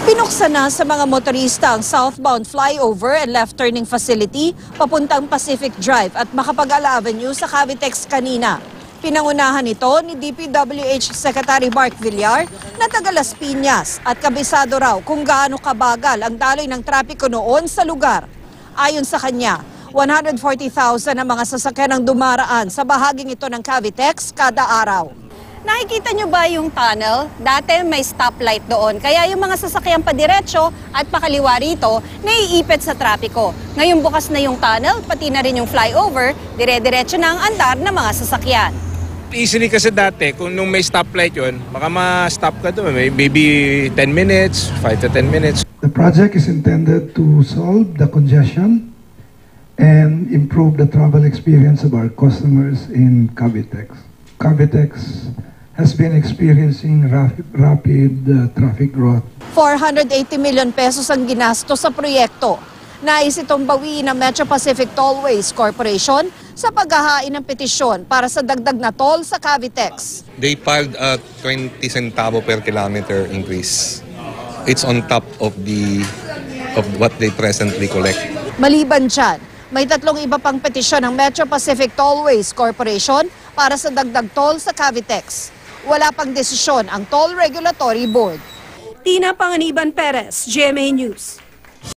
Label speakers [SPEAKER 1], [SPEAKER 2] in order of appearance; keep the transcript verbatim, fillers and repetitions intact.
[SPEAKER 1] Pinuksan na sa mga motorista ang southbound flyover and left turning facility papuntang Pacific Drive at Makapag-Ala Avenue sa Cavitex kanina. Pinangunahan ito ni D P W H Secretary Mark Villar na taga Las Piñas at kabisado raw kung gaano kabagal ang daloy ng trapiko noon sa lugar. Ayon sa kanya, one hundred forty thousand ang mga sasakyan ang dumaraan sa bahaging ito ng Cavitex kada araw. Nakikita nyo ba yung tunnel? Dati may stoplight doon, kaya yung mga sasakyan padiretso at pakaliwa rito, naiipit sa trapiko. Ngayon bukas na yung tunnel, pati na rin yung flyover, dire-diretso na ang andar ng mga sasakyan.
[SPEAKER 2] Easily kasi dati, kung nung may stoplight yun, baka ma-stop ka doon, maybe ten minutes, five to ten minutes.
[SPEAKER 3] The project is intended to solve the congestion and improve the travel experience of our customers in Cavitex. Cavitex has been experiencing rapid, rapid uh, traffic growth.
[SPEAKER 1] four hundred eighty million pesos ang ginasto sa proyekto. Nais itong bawiin ng Metro Pacific Tollways Corporation sa paghahain ng petisyon para sa dagdag na toll sa Cavitex.
[SPEAKER 4] They filed a twenty centavo per kilometer increase. It's on top of the of what they presently collect.
[SPEAKER 1] Maliban dyan, may tatlong iba pang petisyon ng Metro Pacific Tollways Corporation para sa dagdag toll sa Cavitex. Wala pang desisyon ang Toll Regulatory Board. Tina Panganiban Perez, G M A News.